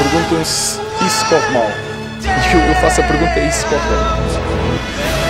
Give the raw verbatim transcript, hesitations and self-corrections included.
perguntam se isso corre mal. E eu, eu faço a pergunta: isso corre bem?